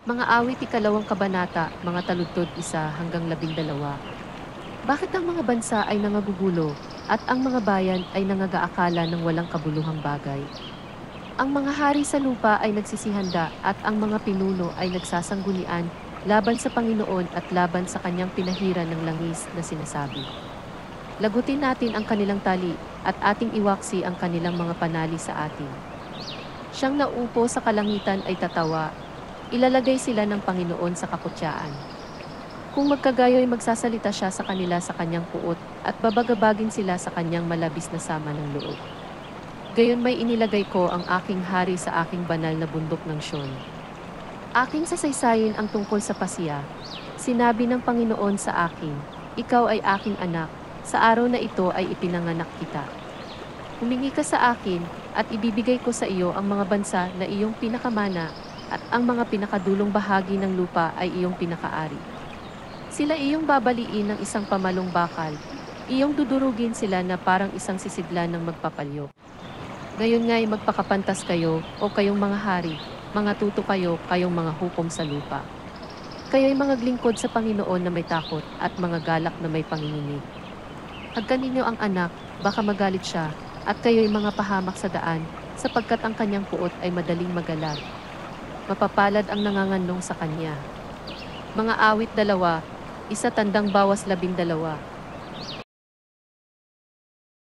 Mga awit ikalawang kabanata, mga taludtod 1 hanggang 12. Bakit ang mga bansa ay nangagugulo, at ang mga bayan ay nangagaakala ng walang kabuluhang bagay? Ang mga hari sa lupa ay nagsisihanda at ang mga pinuno ay nagsasanggunian laban sa Panginoon at laban sa kanyang pinahiran ng langis na sinasabi. Lagutin natin ang kanilang tali at ating iwaksi ang kanilang mga panali sa atin. Siyang nauupo sa kalangitan ay tatawa, ilalagay sila ng Panginoon sa kakutyaan. Kung magkagayo'y magsasalita siya sa kanila sa kanyang puot at babagabagin sila sa kanyang malabis na sama ng loob. Gayon may inilagay ko ang aking hari sa aking banal na bundok ng Siyon. Aking sasaysayin ang tungkol sa Pasiya. Sinabi ng Panginoon sa akin, ikaw ay aking anak, sa araw na ito ay ipinanganak kita. Humingi ka sa akin, at ibibigay ko sa iyo ang mga bansa na iyong pinakamana, at ang mga pinakadulong bahagi ng lupa ay iyong pinakaari. Sila iyong babaliin ng isang pamalong bakal, iyong dudurugin sila na parang isang sisidlan ng magpapalyo. Ngayon nga'y magpakapantas kayo, o kayong mga hari, mga tuto kayo, kayong mga hukom sa lupa. Kayo'y mga glingkod sa Panginoon na may takot, at mga galak na may panginginig. Hagkan ninyo ang anak, baka magalit siya, at kayo'y mga pahamak sa daan, sapagkat ang kanyang puot ay madaling magalag. Mapapalad ang nanganganong sa kanya. Mga awit 2, 1 tandang bawas 12.